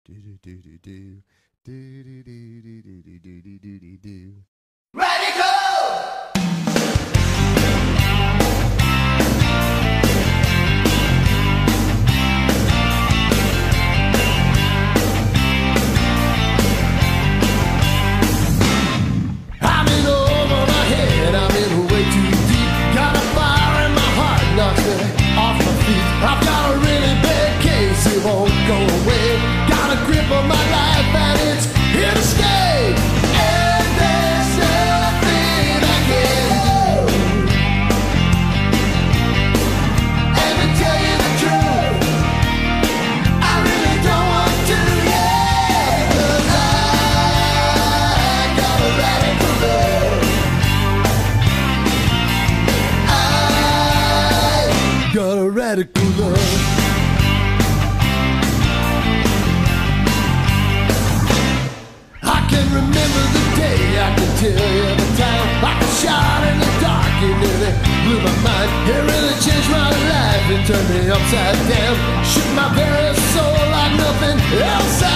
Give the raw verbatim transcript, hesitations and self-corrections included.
Do do do do do do do do do do do do do do do. I'm in over my head, I'm in way too deep. Got a fire in my heart, knocks me off my feet. I've got a really bad case, it won't go away. Got a grip on my life and it's here to stay. And there's nothing I can do. And to tell you the truth, I really don't want to, yeah. Because I got a radical love. I got a radical love. I can remember the day, I can tell you the time. Like a shot in the dark, it nearly blew my mind. It really changed my life, it turned me upside down. Shook my very soul like nothing else